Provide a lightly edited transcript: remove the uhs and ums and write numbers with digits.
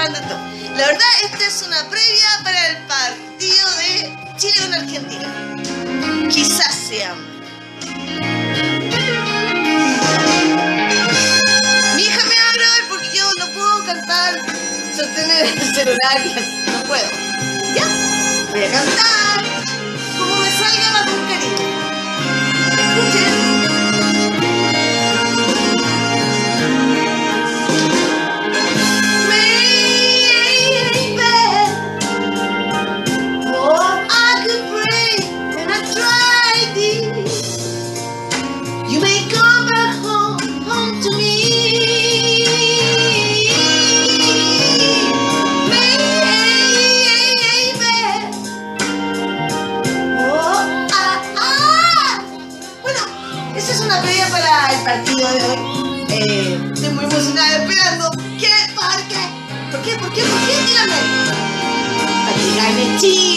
grabando esto. La verdad, esta es una previa para el partido de Chile con Argentina. Quizás sea. Mi hija me va a grabar porque yo no puedo cantar, sostener el celular, no puedo. ¿Ya? Voy a cantar como me salga más con cariño. Escuchen. Partido de hoy. Estoy muy emocionada esperando. ¿Qué? ¿Por qué? ¿Por qué? ¿Por qué? ¿Por qué? Díganme. Para que gane Chile.